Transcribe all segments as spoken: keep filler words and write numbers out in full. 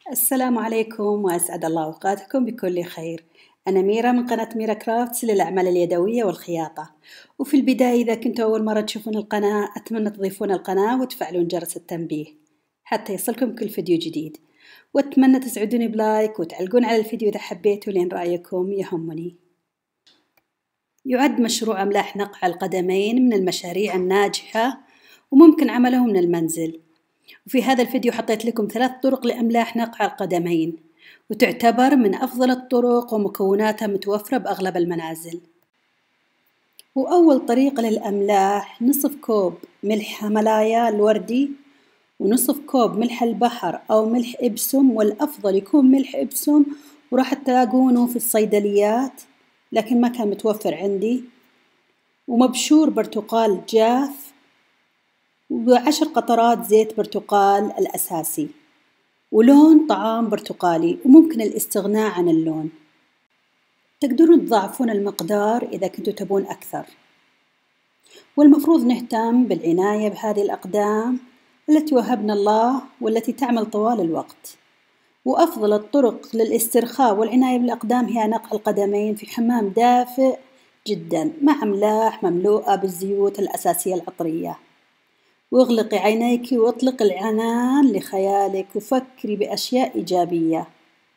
السلام عليكم وأسعد الله أوقاتكم بكل خير. أنا ميرا من قناة ميرا كرافتس للأعمال اليدوية والخياطة. وفي البداية إذا كنتوا أول مرة تشوفون القناة أتمنى تضيفون القناة وتفعلون جرس التنبيه حتى يصلكم كل فيديو جديد، وأتمنى تسعدوني بلايك وتعلقون على الفيديو إذا حبيتوا لأن رأيكم يهمني. يعد مشروع أملاح نقع القدمين من المشاريع الناجحة وممكن عمله من المنزل. وفي هذا الفيديو حطيت لكم ثلاث طرق لأملاح نقع القدمين، وتعتبر من أفضل الطرق ومكوناتها متوفرة بأغلب المنازل. وأول طريقة للأملاح نصف كوب ملح هيمالايا الوردي، ونصف كوب ملح البحر أو ملح إبسوم، والأفضل يكون ملح إبسوم وراح تلاقونه في الصيدليات لكن ما كان متوفر عندي، ومبشور برتقال جاف، وعشر قطرات زيت برتقال الأساسي، ولون طعام برتقالي وممكن الاستغناء عن اللون. تقدرون تضاعفون المقدار إذا كنتوا تبون أكثر. والمفروض نهتم بالعناية بهذه الأقدام التي وهبنا الله والتي تعمل طوال الوقت. وأفضل الطرق للاسترخاء والعناية بالأقدام هي نقع القدمين في حمام دافئ جدا مع أملاح مملوءة بالزيوت الأساسية العطرية. واغلقي عينيك واطلق العنان لخيالك وفكري بأشياء إيجابية.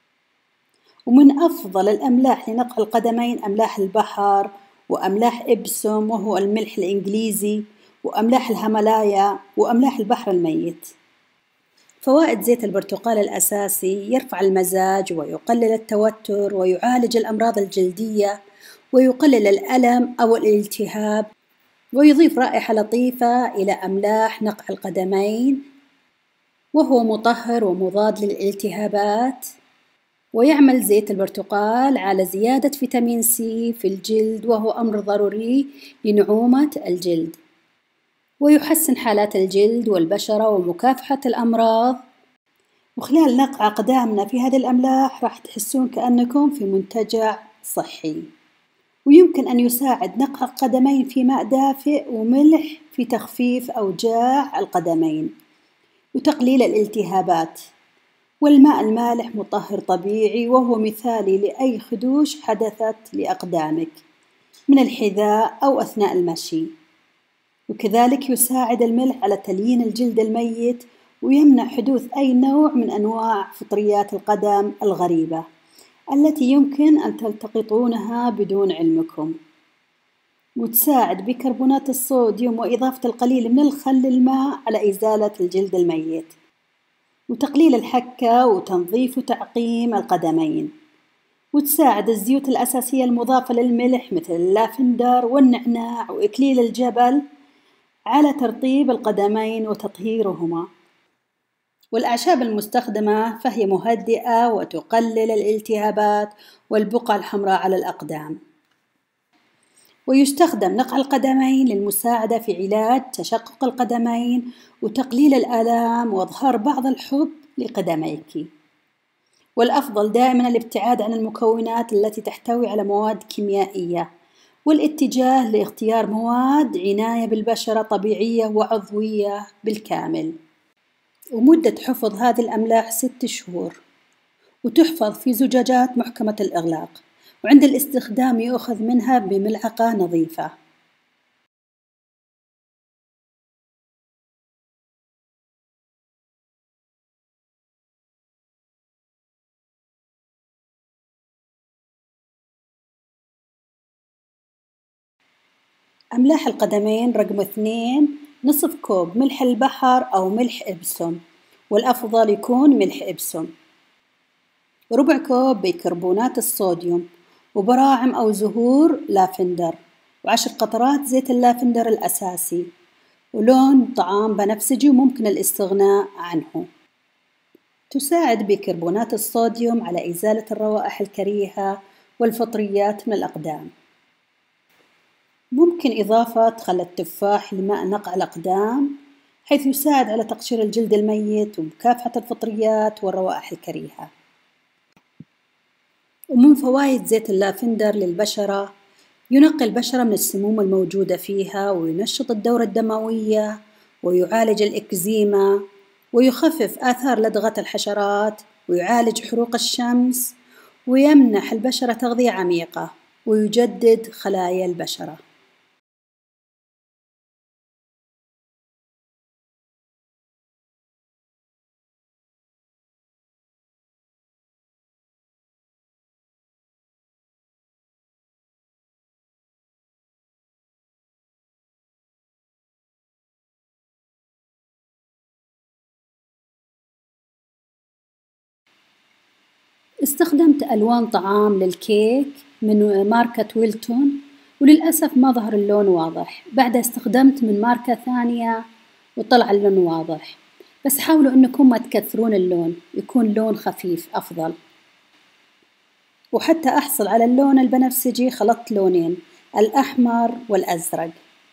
ومن أفضل الأملاح لنقع القدمين أملاح البحر وأملاح إبسوم وهو الملح الإنجليزي، وأملاح الهيمالايا وأملاح البحر الميت. فوائد زيت البرتقال الأساسي: يرفع المزاج ويقلل التوتر ويعالج الأمراض الجلدية ويقلل الألم أو الالتهاب، ويضيف رائحة لطيفة إلى أملاح نقع القدمين، وهو مطهر ومضاد للالتهابات. ويعمل زيت البرتقال على زيادة فيتامين سي في الجلد وهو أمر ضروري لنعومة الجلد، ويحسن حالات الجلد والبشرة ومكافحة الأمراض. وخلال نقع أقدامنا في هذه الأملاح راح تحسون كأنكم في منتجع صحي. ويمكن أن يساعد نقع القدمين في ماء دافئ وملح في تخفيف أوجاع القدمين وتقليل الالتهابات. والماء المالح مطهر طبيعي وهو مثالي لأي خدوش حدثت لأقدامك من الحذاء أو أثناء المشي. وكذلك يساعد الملح على تليين الجلد الميت ويمنع حدوث أي نوع من أنواع فطريات القدم الغريبة التي يمكن أن تلتقطونها بدون علمكم. وتساعد بكربونات الصوديوم وإضافة القليل من الخل للماء على إزالة الجلد الميت وتقليل الحكة وتنظيف وتعقيم القدمين. وتساعد الزيوت الأساسية المضافة للملح مثل اللافندر والنعناع وإكليل الجبل على ترطيب القدمين وتطهيرهما. والأعشاب المستخدمة فهي مهدئة وتقلل الالتهابات والبقع الحمراء على الأقدام. ويستخدم نقع القدمين للمساعدة في علاج تشقق القدمين وتقليل الآلام وإظهار بعض الحب لقدميك. والأفضل دائما الابتعاد عن المكونات التي تحتوي على مواد كيميائية، والاتجاه لاختيار مواد عناية بالبشرة طبيعية وعضوية بالكامل. ومدة حفظ هذه الأملاح ست شهور، وتحفظ في زجاجات محكمة الإغلاق، وعند الاستخدام يؤخذ منها بملعقة نظيفة. أملاح القدمين رقم اثنين: نصف كوب ملح البحر أو ملح إبسوم، والأفضل يكون ملح إبسوم. ربع كوب بيكربونات الصوديوم، وبراعم أو زهور لافندر، وعشر قطرات زيت اللافندر الأساسي، ولون طعام بنفسجي وممكن الاستغناء عنه. تساعد بيكربونات الصوديوم على إزالة الروائح الكريهة والفطريات من الأقدام. ممكن إضافة خل التفاح لماء نقع الأقدام حيث يساعد على تقشير الجلد الميت ومكافحة الفطريات والروائح الكريهة. ومن فوائد زيت اللافندر للبشرة: ينقي البشرة من السموم الموجودة فيها وينشط الدورة الدموية ويعالج الإكزيما ويخفف آثار لدغة الحشرات ويعالج حروق الشمس، ويمنح البشرة تغذية عميقة، ويجدد خلايا البشرة. استخدمت ألوان طعام للكيك من ماركة ويلتون، وللأسف ما ظهر اللون واضح. بعدها استخدمت من ماركة ثانية وطلع اللون واضح. بس حاولوا إنكم ما تكثرون اللون، يكون لون خفيف أفضل. وحتى أحصل على اللون البنفسجي خلطت لونين، الأحمر والأزرق.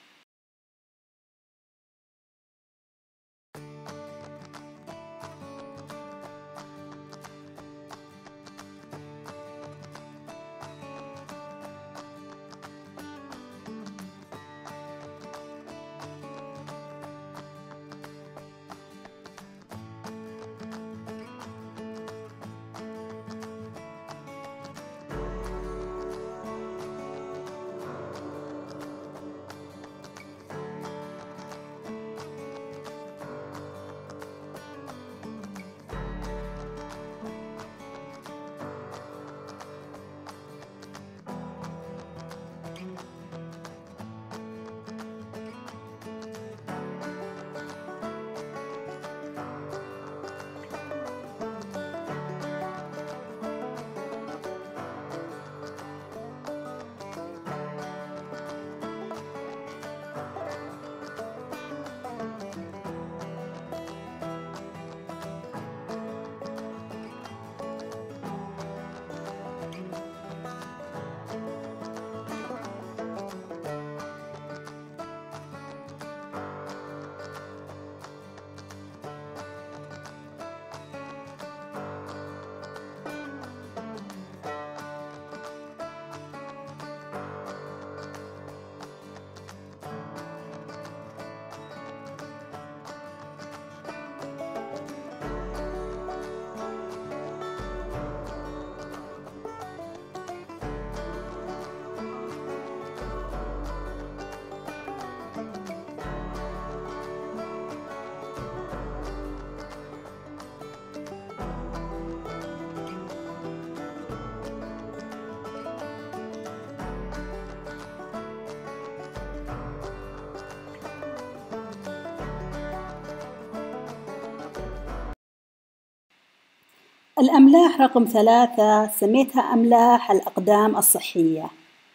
الأملاح رقم ثلاثة سميتها أملاح الأقدام الصحية،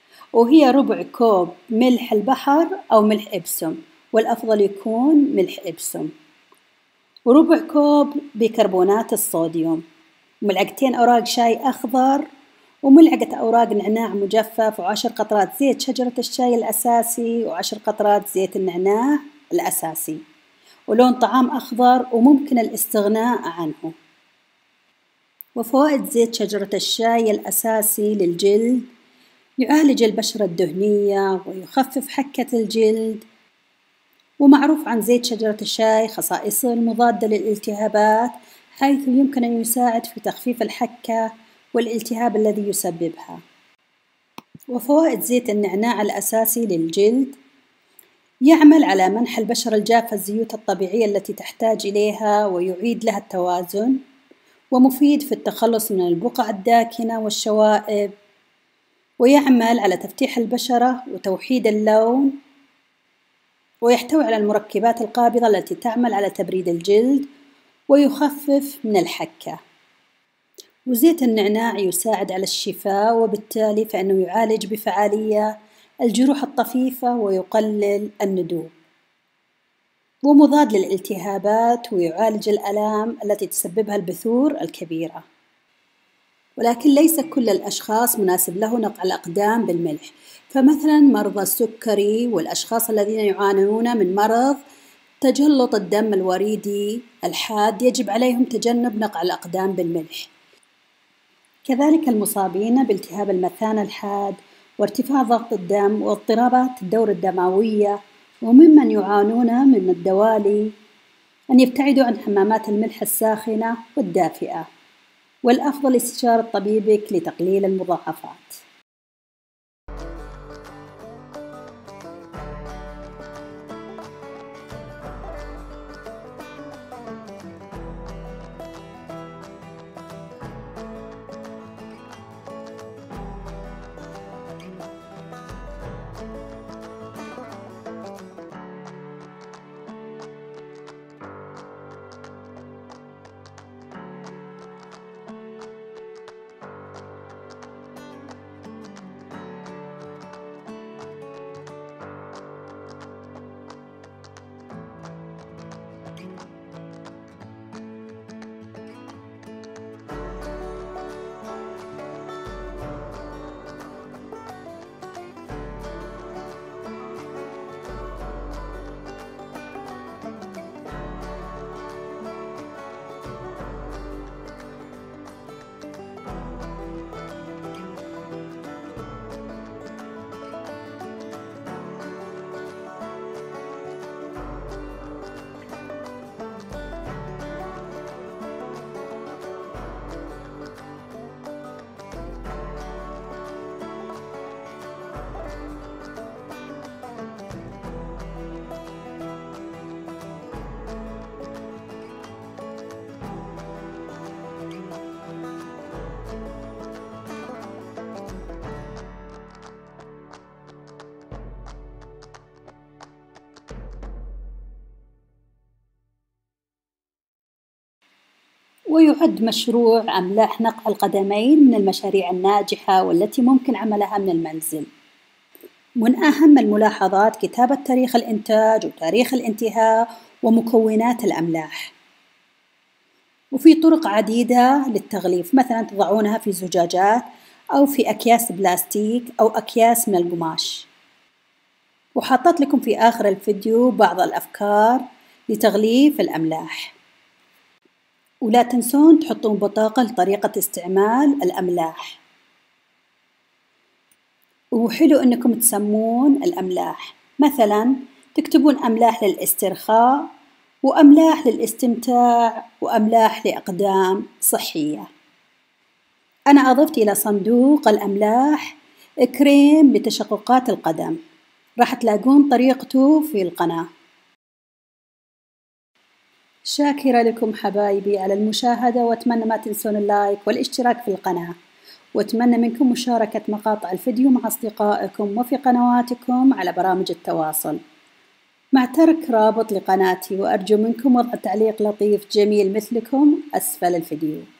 وهي ربع كوب ملح البحر أو ملح إبسوم، والأفضل يكون ملح إبسوم، وربع كوب بيكربونات الصوديوم، وملعقتين أوراق شاي أخضر، وملعقة أوراق نعناع مجفف، وعشر قطرات زيت شجرة الشاي الأساسي، وعشر قطرات زيت النعناع الأساسي، ولون طعام أخضر وممكن الاستغناء عنه. وفوائد زيت شجرة الشاي الأساسي للجلد: يعالج البشرة الدهنية ويخفف حكة الجلد. ومعروف عن زيت شجرة الشاي خصائصه المضادة للالتهابات، حيث يمكن أن يساعد في تخفيف الحكة والالتهاب الذي يسببها. وفوائد زيت النعناع الأساسي للجلد: يعمل على منح البشرة الجافة الزيوت الطبيعية التي تحتاج إليها ويعيد لها التوازن، ومفيد في التخلص من البقع الداكنة والشوائب، ويعمل على تفتيح البشرة وتوحيد اللون، ويحتوي على المركبات القابضة التي تعمل على تبريد الجلد ويخفف من الحكة. وزيت النعناع يساعد على الشفاء، وبالتالي فإنه يعالج بفعالية الجروح الطفيفة ويقلل الندوب، ومضاد للالتهابات ويعالج الآلام التي تسببها البثور الكبيرة. ولكن ليس كل الأشخاص مناسب له نقع الأقدام بالملح، فمثلا مرضى السكري والأشخاص الذين يعانون من مرض تجلط الدم الوريدي الحاد يجب عليهم تجنب نقع الأقدام بالملح. كذلك المصابين بالتهاب المثانة الحاد وارتفاع ضغط الدم واضطرابات الدورة الدموية، وممن يعانون من الدوالي، أن يبتعدوا عن حمامات الملح الساخنة والدافئة. والأفضل استشارة طبيبك لتقليل المضاعفات. ويعد مشروع أملاح نقع القدمين من المشاريع الناجحة والتي ممكن عملها من المنزل. من أهم الملاحظات كتابة تاريخ الإنتاج وتاريخ الانتهاء ومكونات الأملاح. وفي طرق عديدة للتغليف، مثلاً تضعونها في زجاجات أو في أكياس بلاستيك أو أكياس من القماش. وحطت لكم في آخر الفيديو بعض الأفكار لتغليف الأملاح. ولا تنسون تحطون بطاقة لطريقة استعمال الأملاح. وحلو إنكم تسمون الأملاح، مثلاً تكتبون أملاح للاسترخاء وأملاح للاستمتاع وأملاح لأقدام صحية. أنا أضفت إلى صندوق الأملاح كريم لتشققات القدم، راح تلاقون طريقته في القناة. شاكرة لكم حبايبي على المشاهدة، وأتمنى ما تنسون اللايك والاشتراك في القناة، وأتمنى منكم مشاركة مقاطع الفيديو مع أصدقائكم وفي قنواتكم على برامج التواصل، مع ترك رابط لقناتي، وأرجو منكم وضع تعليق لطيف جميل مثلكم أسفل الفيديو.